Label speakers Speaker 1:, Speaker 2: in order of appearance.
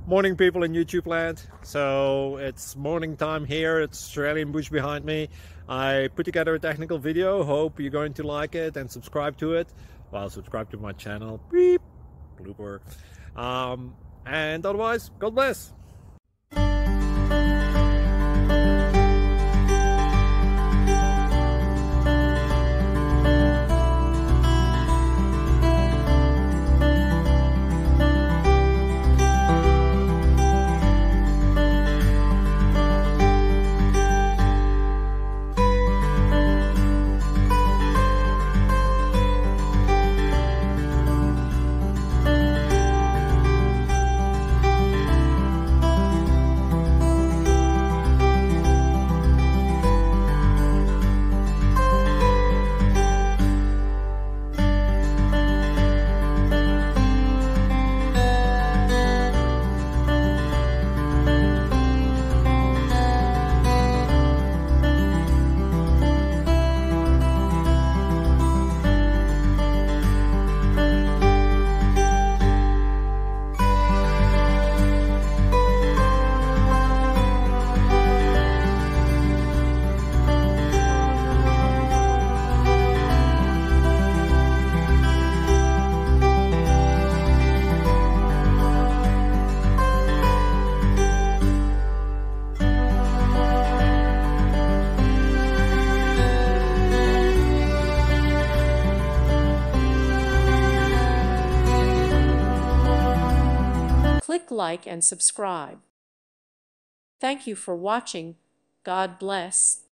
Speaker 1: Morning, people in YouTube land. So it's morning time here. It's Australian bush behind me. I put together a technical video. Hope you're going to like it and subscribe to it. Well, subscribe to my channel. Beep. Blooper. And otherwise, God bless.
Speaker 2: Click like and subscribe. Thank you for watching. God bless.